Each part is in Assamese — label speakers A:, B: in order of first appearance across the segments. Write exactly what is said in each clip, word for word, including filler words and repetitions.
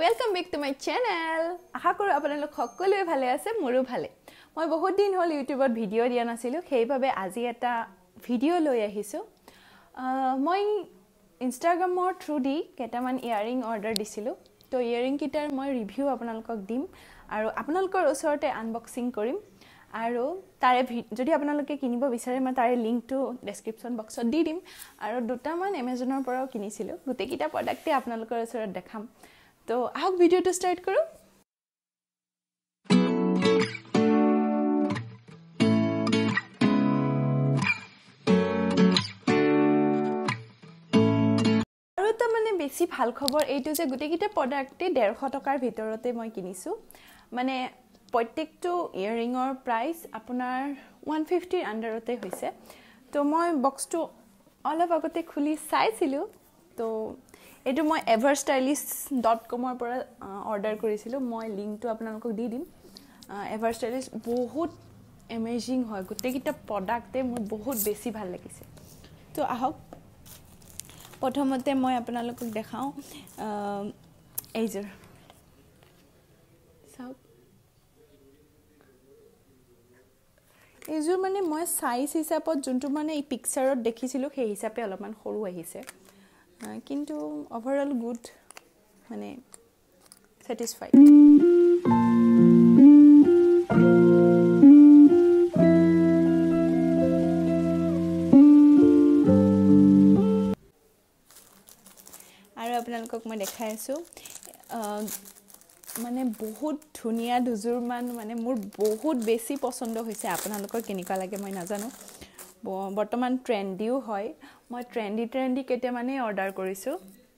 A: welcome back to my channel. আশা কৰো আপোনালোক সকলোৱে ভালে আছে মোৰো ভালে মই বহুত দিন হল ইউটিউবত ভিডিও দিয়া নাছিলো সেইভাবে আজি এটা ভিডিও লৈ আহিছো মই ইনষ্টাগ্ৰামৰ থ্ৰু দি কেটামান ইয়াৰিং অৰ্ডাৰ দিছিলো তো ইয়াৰিং কিটাৰ মই ৰিভিউ আপোনালোকক দিম আৰু আপোনালোকৰ ওচৰতে আনবক্সিং কৰিম আৰু তাৰে যদি আপোনালোকে কিনিব বিচাৰে মই তাৰে লিংকটো ডেসক্ৰিপচন বক্সত দি দিম আৰু দুটামান Amazonৰ পৰাও কিনিছিলো গুটেকিটা প্ৰডাক্টে আপোনালোকৰ ওচৰত দেখাম তো আহক ভিডিওটো স্টাৰ্ট কৰো আৰু তো মানে বেছি ভাল খবৰ এইটো যে গুটেকিটা প্ৰডাক্টে ডেৰশ টকাৰ ভিতৰতে মই কিনিছো মানে প্ৰত্যেকটো ইয়াৰিংৰ প্ৰাইস আপোনাৰ one fifty ৰ আন্ডাৰতে হৈছে তো মই বক্সটো অলপ আগতে খুলি চাইছিলো তো এটো মই everstylish dot com ৰ পৰা অৰ্ডাৰ কৰিছিলো মই লিংকটো আপোনালোকক দি দিম everstylish বহুত এমেজিং হয় গুটেকিটা প্ৰডাক্টে মোৰ বহুত বেছি ভাল লাগিছে তো আহক প্ৰথমতে মই আপোনালোকক দেখাও এইজৰ সাউথ এইজৰ মানে মই সাইজ হিচাপত যোনটো মানে এই পিকচাৰত দেখিছিলো সেই হিচাপে অলপমান সৰু আহিছে কিন্তু ওভাৰঅল গুড মানে স্যাটিসফাইড আৰু আপোনালোকক মই দেখাই আছো মানে বহুত ধুনিয়া দুজুৰ মান মানে মোৰ বহুত বেছি পছন্দ হৈছে আপোনালোকৰ কেনেকা লাগে মই নাজানো বৰ্তমান ট্ৰেন্ডিও হয় মই ট্ৰেন্ডি ট্ৰেন্ডি কেতে মানে অৰ্ডাৰ কৰিছো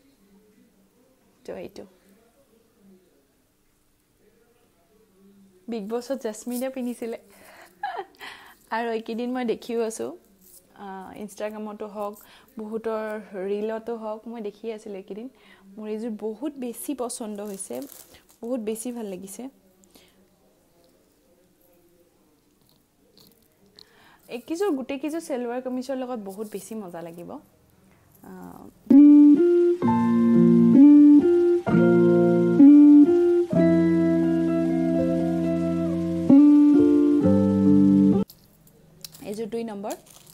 A: তো এইটো বিগ বছত জেসমিনে পিনিছিলে আৰু এইকেদিন মই দেখিও আছো ইনষ্টাগ্ৰামতো হক বহুতৰ ৰিলতো হক মই দেখি আছিল এইকেদিন মোৰ এইজুৰ বহুত বেছি পছন্দ হৈছে বহুত বেছি ভাল লাগিছে একিজৰ গুটে কিজৰ সেলৱাৰ কামিজৰ লগত বহুত বেছি মজা লাগিব এজুৰ দুই নম্বৰ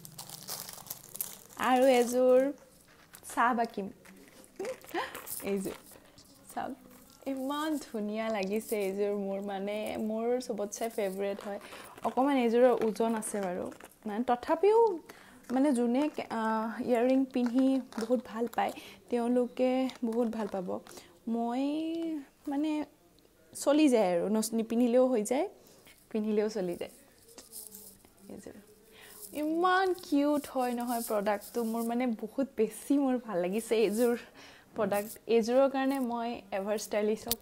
A: আৰু এজুৰ সা বাকিম এজুৰ সব ইমান ধুনিয়া লাগিছে এজুৰ মোৰ মানে মোৰ সবতছে ফেভাৰিট হয় অকমান এজুৰৰ ওজন আছে বাৰু মানে তথাপিও মানে জুনে ইয়াৰিং পিনহি বহুত ভাল পায় তেওঁলোকে বহুত ভাল পাব মই মানে চলি যায় আৰু নিপিনিলেও হৈ যায় পিনিলেও চলি যায় এজুৰ ইমান কিউট হয় নহয় প্ৰডাক্টটো মোৰ মানে বহুত বেছি মোৰ ভাল লাগিছে এজুৰ প্ৰডাক্ট এজুৰৰ কাৰণে মই everstylish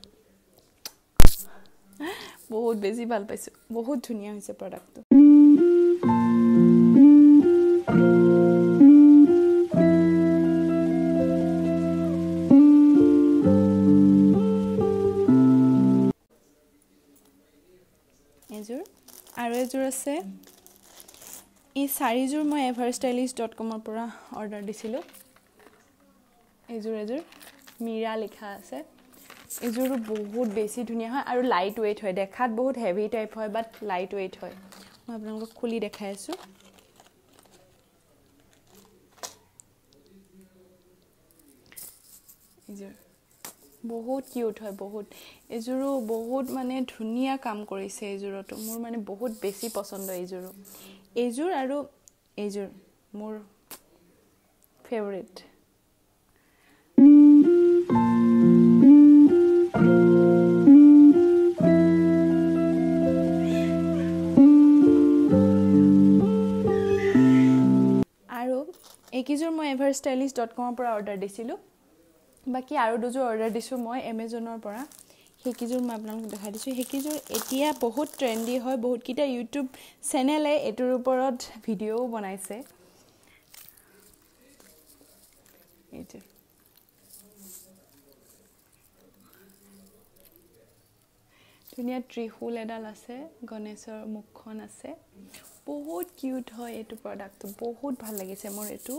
A: বহুত বেছি ভাল পাইছো বহুত ধুনিয়া হৈছে প্ৰডাক্টটো এজুৰ আৰু এজুৰ আছে এই চাৰিজুৰ মই everstylish dot com ৰ পৰা অৰ্ডাৰ দিছিলো এজুৰ এজুৰ মীৰা লিখা আছে এজুৰো বহুত বেছি ধুনিয়া হয় আৰু লাইট ওয়েট হয় দেখাত বহুত হেভি টাইপ হয় বাট লাইট ওয়েট হয় মই আপোনালোকক খুলি দেখাই আছো এজুৰ বহুত কিউট হয় বহুত এজুৰো বহুত মানে ধুনিয়া কাম কৰিছে এজুৰটো মোৰ মানে বহুত বেছি পছন্দ এজুৰো এজুৰ আৰু এজুৰ মোৰ ফেভাৰিট আৰু একিজুৰ মই everstylish dot com ৰ পৰা অৰ্ডাৰ দিছিলো বাকি আৰু দুজুৰ অৰ্ডাৰ দিছো মই Amazonৰ পৰা হেকিজুৰ মই আপোনালোকক দেখাই দিছো হেকিজুৰ এতিয়া বহুত ট্ৰেন্ডি হয় বহুত কিটা ইউটিউব চেনেলে এটোৰ ওপৰত ভিডিও বনাইছে এইটো ধুনিয়া ত্ৰিশূল এডাল আছে গণেশৰ মুখখন আছে বহুত কিউট হয় এটো প্ৰডাক্টটো বহুত ভাল লাগিছে মোৰ এটো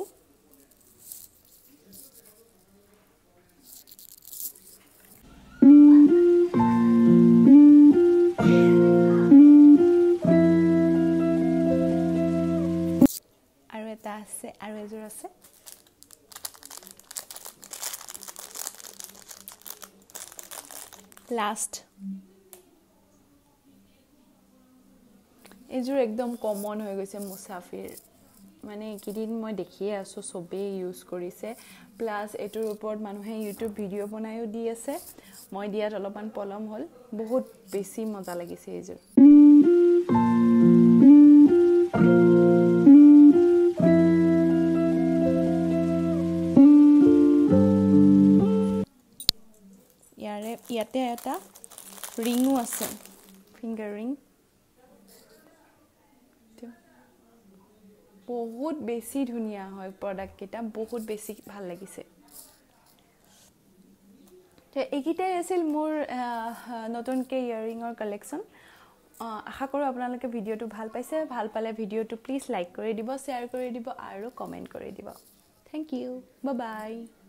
A: লাষ্ট এইযোৰ একদম কমন হৈ গৈছে মুছাফিৰ মানে এইকেইদিন মই দেখিয়ে আছোঁ চবেই ইউজ কৰিছে প্লাছ এইটোৰ ওপৰত মানুহে ইউটিউব ভিডিঅ' বনায়ো দি আছে মই দিয়াত অলপমান পলম হ'ল বহুত বেছি মজা লাগিছে এইযোৰ ইয়াৰে ইয়াতে এটা ৰিঙো আছে ফিংগাৰ ৰিং বহুত বেছি ধুনীয়া হয় প্ৰডাক্ট কেইটা বহুত বেছি ভাল লাগিছে তে এইকেইটাই আছিল মোৰ নতুনকৈ ইয়াৰিঙৰ কালেকশ্যন আশা কৰোঁ আপোনালোকে ভিডিঅ'টো ভাল পাইছে ভাল পালে ভিডিঅ'টো প্লিজ লাইক কৰি দিব শ্বেয়াৰ কৰি দিব আৰু কমেণ্ট কৰি দিব থেংক ইউ বাই বাই